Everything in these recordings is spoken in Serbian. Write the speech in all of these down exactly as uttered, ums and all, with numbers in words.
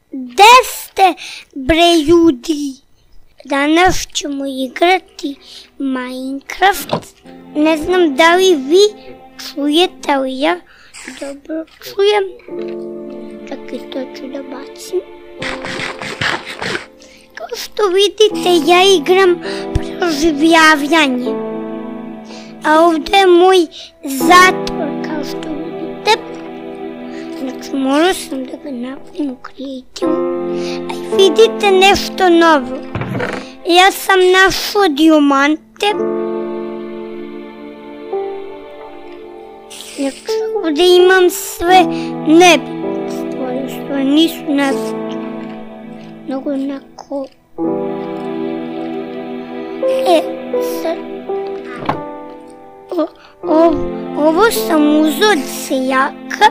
Gde ste, bre, ljudi? Danas ćemo igrati Minecraft. Ne znam da li vi čujete, ali ja dobro čujem. Čekaj, to ću da bacim. Kao što vidite, ja igram preživljavanje. A ovdje je moj zatvor, kao što vidite. Znači, morao sam da ga napravim u kreativu. A vidite nešto novo. Ja sam našao dijamante. Znači, ovdje imam sve nebitne stvari, stvari nisu nebitne. Mnogo onako... E, sad... Ovo sam uzeo od seljaka.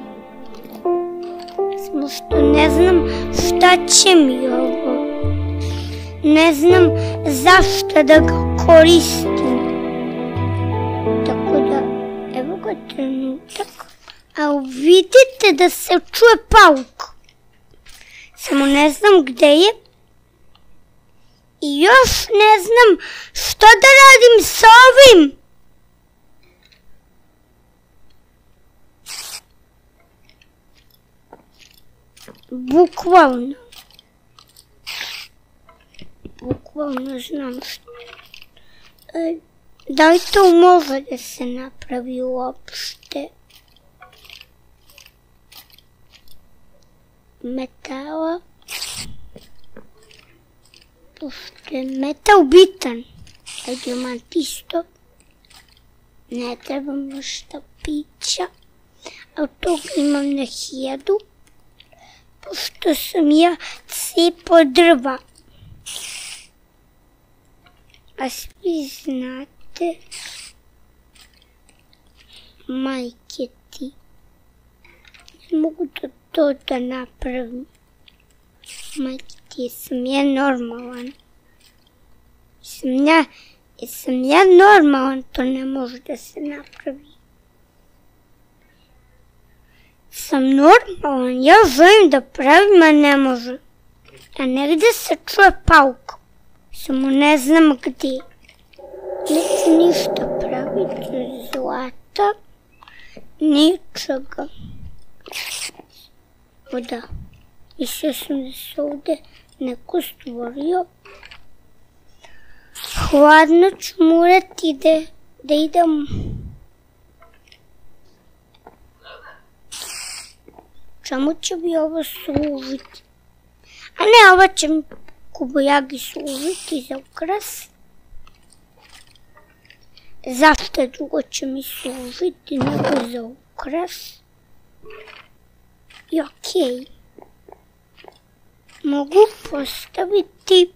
Samo što ne znam šta će mi ovo. Ne znam zašto da ga koristim. Tako da, evo ga trenutak. A vidite da se čuje pauk. Samo ne znam gde je. I još ne znam šta da radim sa ovim. Bukvalno. Bukvalno znam što. E, da li to može da se napravi uopšte? Metala. Pošto je metal bitan. A dijamant isto. Ne trebam još štapića. A od toga imam na hiljadu. Pošto sam ja cepao drva. A svi znate, majke ti, ne mogu to, to da napravim. Majke ti, sam ja normalan. Sam ja, sam ja normalan, to ne može da se napravi. Sam normalan, ja želim da pravim, a ne može. A negde se čuje pauk. Samo ne znam gdje. Neću ništa praviti od zlata. Ničega. O da. Mislio sam da se ovdje neko stvorio. Hladno ću morati da, da idem. Čemu će mi ovo služiti? A ne, ovo će mi kubojagi služiti za ukras. Zašto drugo će mi služiti nego za ukras? I okej. Mogu postaviti.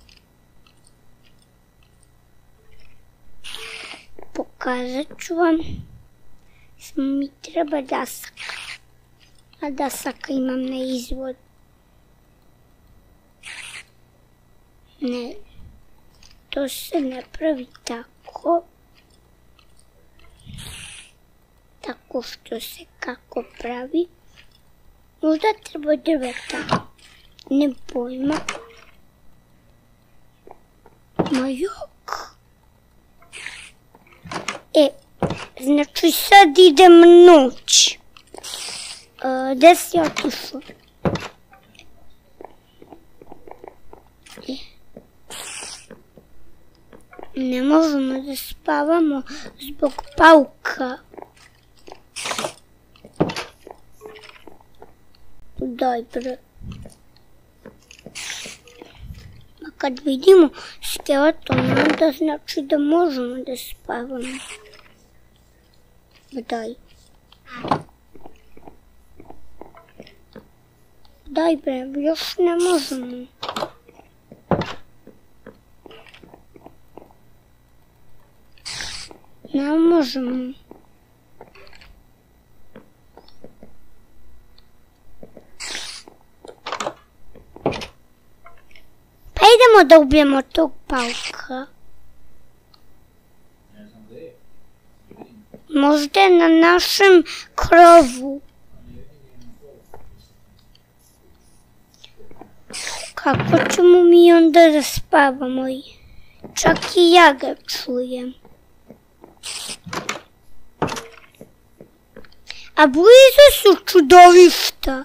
Pokazat ću vam. Samo mi treba dasaka. A dasaka imam na izvod. Ne, to se ne pravi tako. Tako što se kako pravi. Možda treba drveta. Ne pojma. Ma jok. E, znači sad idem noć. Gde si otišao? E. Ne možemo da spavamo zbog pauka. Daj bre. A kad vidimo skeleton, onda znači da možemo da spavamo. Daj. Daj bre, još ne možemo. Ne možemo. Pa idemo da ubijemo tog pauka. Možda je na našem krovu. Kako ćemo mi onda da spavamo? Čak i ja ga čujem. A blizu su čudovišta.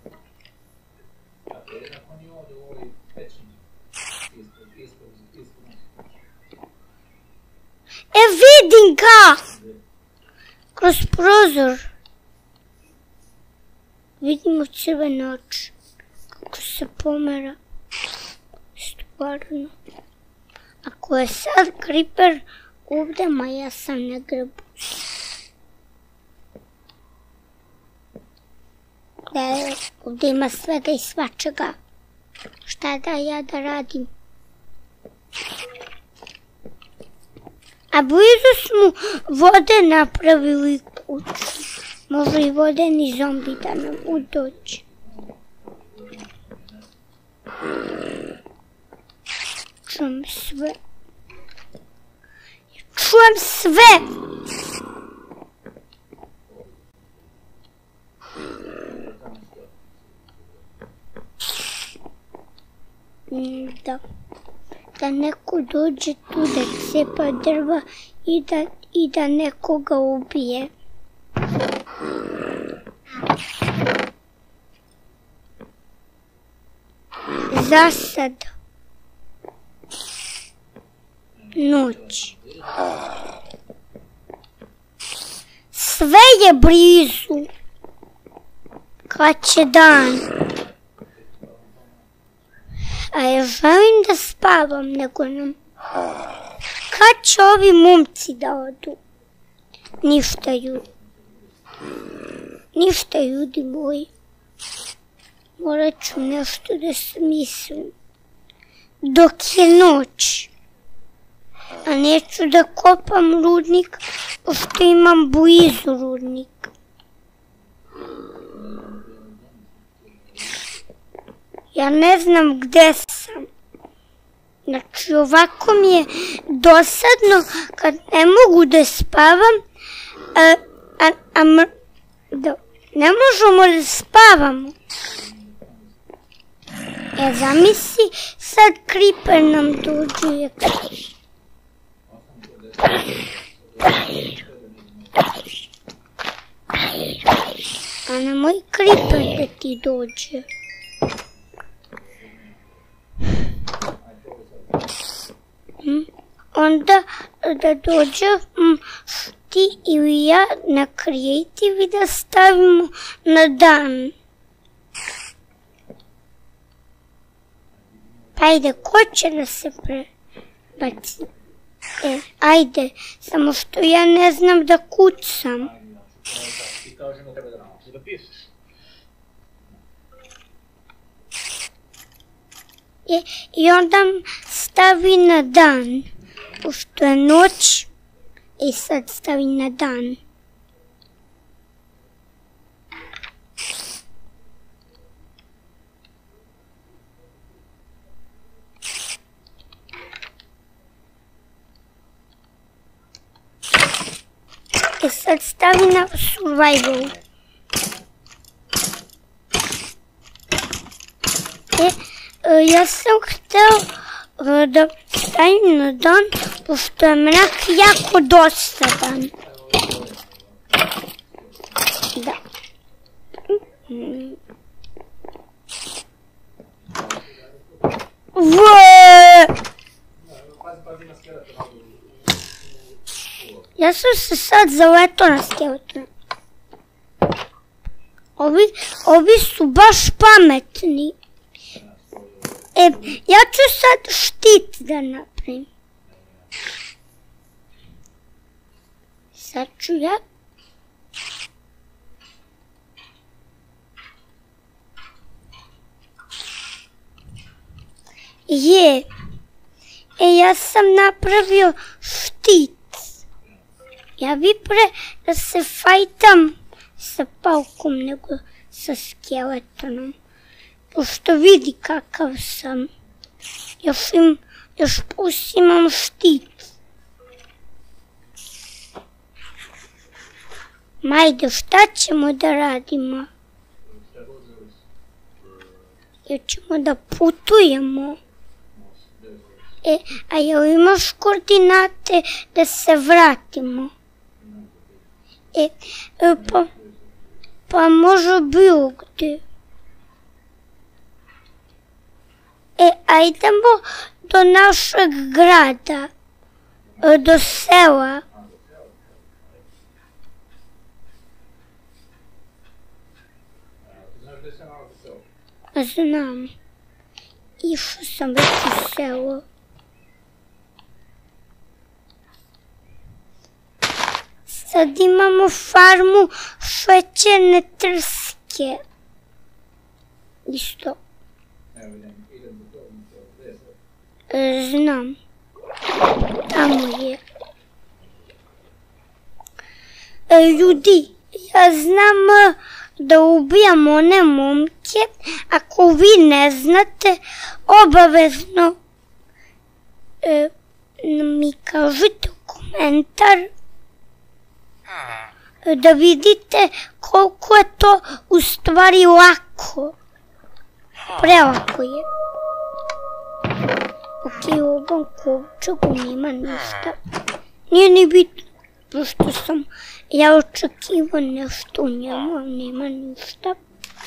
E, vidim ga! Kroz prozor. Vidimo crvene oči. Kako se pomera. Stvarno. Ako je sad Creeper ovdje, ma ja sam na grbu. Da, ovdje ima svega i svačega. Šta da ja da radim? A blizu smo vode napravili kuću. Može i vodeni zombi da nam udođe. Čujem sve. Čujem sve! Da. Da neko dođe tu da cepa drva i da, i da nekoga ubije. Za sad. Noć. Sve je blizu. Kad će dan. A ja želim da spavam, nego nam... Kad će ovi momci da odu? Ništa ljudi. Ništa ljudi moji. Morat ću nešto da smislim. Dok je noć. A neću da kopam rudnik, pošto imam blizu rudnik. Ja ne znam gde sam. Znači ovako mi je dosadno kad ne mogu da spavam, a, a, a da, ne možemo da spavamo. E, zamisli, sad Creeper nam dođe i kaže. A nemoj Creeper da ti dođe. Onda da dođe ti ili ja na Creative i da stavimo na dan. Pa ajde, ko će da se prebaci? E, ajde, samo što ja ne znam da kucam. E, I onda stavi na dan, pošto je noć, i sad stavi na dan. I sad stavi na survival. E, ja sam hteo da stavim na dan, pošto je mrak jako dosadan. Da. Vee! Ja sam se sad zaletao na skeletona. Ovi, ovi su baš pametni. E, ja ću sad štit da napravim. Sad ću ja... Je. E, ja sam napravio štit. Ja vi pre da se fajtam sa paukom nego sa skeletonom. Pošto vidi kakav sam. Još, im, još plus imam štit. Majde, šta ćemo da radimo? jer ćemo da putujemo. E, a jel imaš koordinate da se vratimo? E, e pa, pa može bilo gde. E, ajdemo do našeg grada, do sela. Znam. Išao sam već u selo. Sad imamo farmu šećerne trske. Isto. Znam. Tamo je. Ljudi, ja znam da ubijam one momke. Ako vi ne znate, obavezno e, mi kažite u komentar da vidite koliko je to u stvari lako. Prelako je. Ok, u ovom kovčegu nema ništa. Nije ni bitno, pošto sam ja očekiva nešto u njemu, ali nema ništa.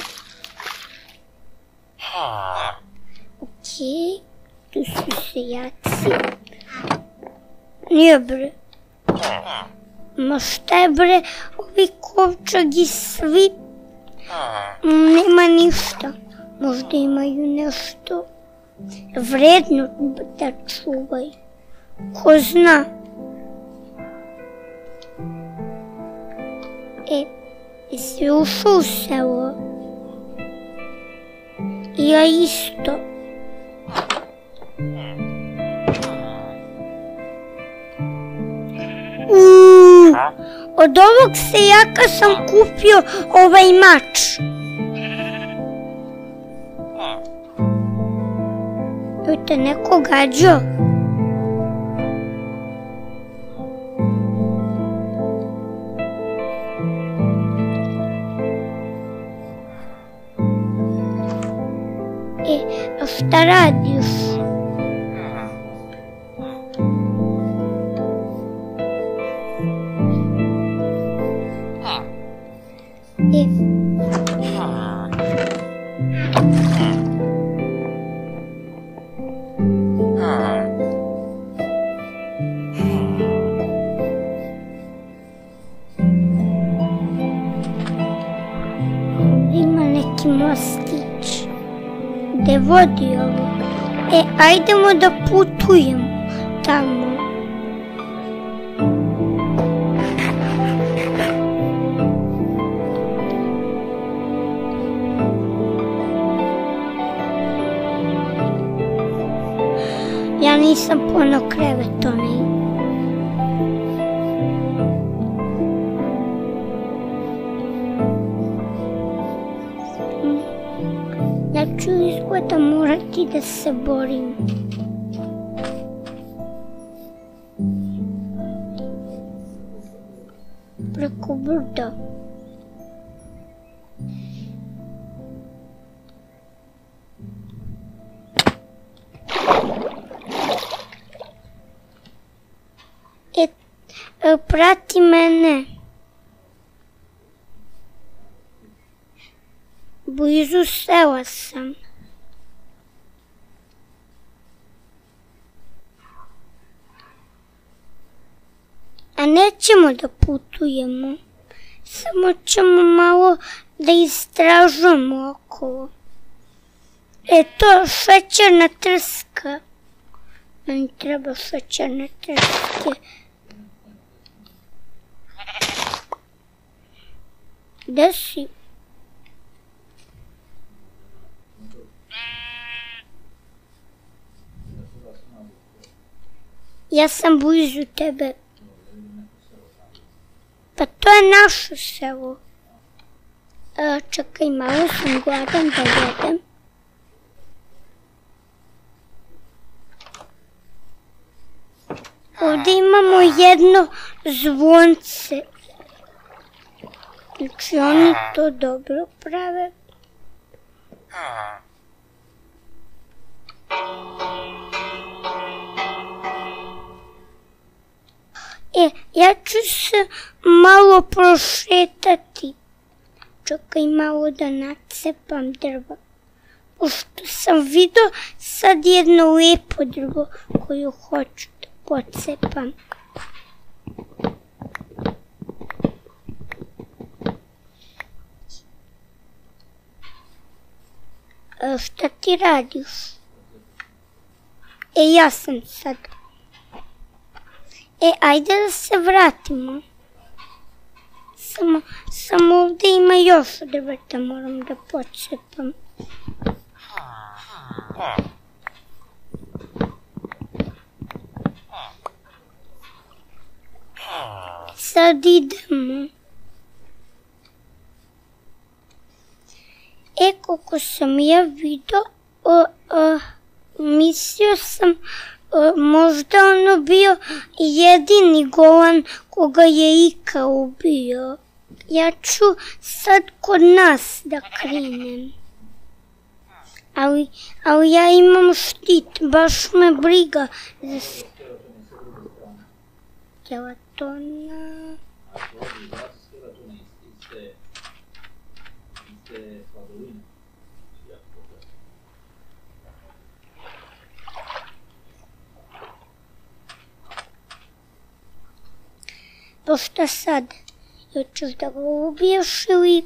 Ok, tu su seljaci. Nije bre. Ma šta je bre, ovi kovčegi svi, nema ništa. Možda imaju nešto vredno da čuvaju. Ko zna? E, jesi ušao u selo? Ja isto. Uuu, od ovog seljaka sam kupio ovaj mač. Joj te neko gađao? E, a šta radiš? E, ima neki mostić. Gde vodi ovo? E, ajdemo da putujemo tamo. Ja nisam ponao krevet onaj. Ja ću izgleda morati da se borim. Preko brda. E, prati mene. Blizu sela sam. A nećemo da putujemo. Samo ćemo malo da istražujemo okolo. E to, šećerna trska. Meni treba šećerne trske. Gde si? Ja sam blizu tebe. Pa to je naše selo. E, čekaj, malo sam gladan da jedem. Ovdje imamo jedno zvonce. Znači oni to dobro prave. E, ja ću se malo prošetati. Čekaj malo da nacepam drva. Pošto sam vidio sad jedno lepo drvo koju hoću da pocepam. E, šta ti radiš? E, ja sam sad. E, ajde da se vratimo. Samo, samo ovdje ima još drveta, moram da pocepam. Sad idemo. E, koliko sam ja vidio, o, o, mislio sam o, možda ono bio jedini Golan koga je Ika ubio. Ja ću sad kod nas da krenem. Ali, ali ja imam štit, baš me briga za skeletona. To šta sad? Hoćeš da ga ubiješ ili...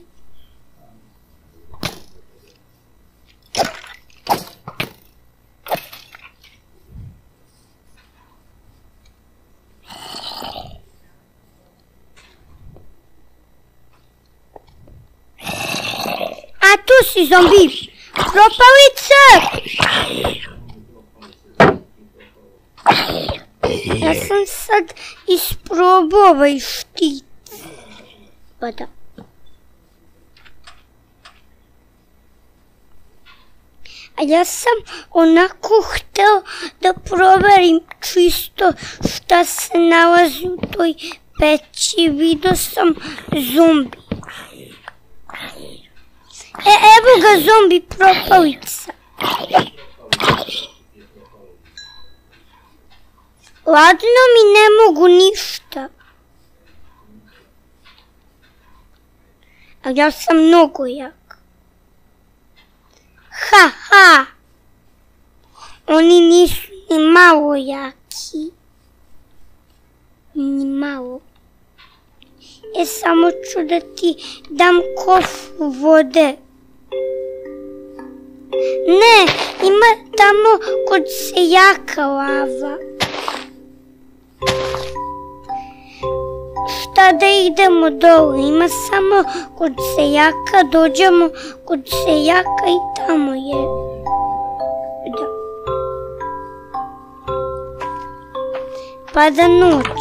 A tu si zombi! Propalice! Ja sam sad isprobao ovaj štit. Pa da. A ja sam onako hteo da proverim čisto šta se nalazi u toj peći. Vidio sam zombi. E, evo ga zombi propalica. Ladno mi ne mogu ništa. A ja sam mnogo jak. Ha, ha. Oni nisu ni malo jaki. Ni malo. E, samo ću da ti dam kofu vode. Ne, ima tamo kod seljaka lava. Šta da idemo dole, ima samo kod seljaka, dođemo kod seljaka i tamo je. Da. Pada noć.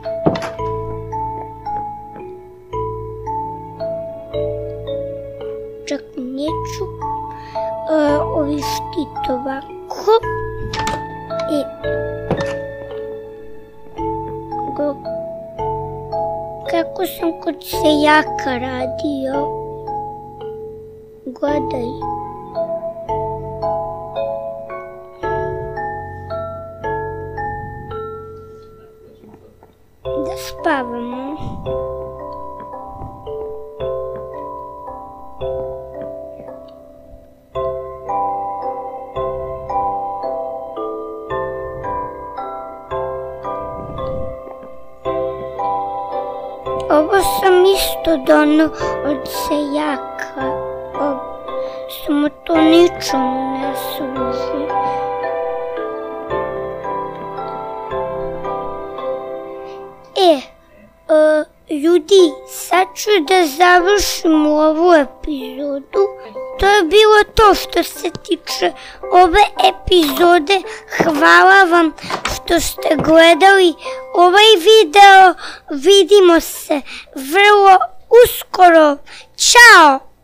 Čak neću uh, ovi štit ovako. I go, kako sam kod seljaka radio. Gledaj. Da spavamo. Ovo sam isto donio od seljaka, samo to ničemu ne služi. E, e, ljudi, sad ću da završim ovu epizodu. To je bilo to što se tiče ove epizode. Hvala vam što ste gledali ovaj video. Vidimo se vrlo uskoro. Ćao!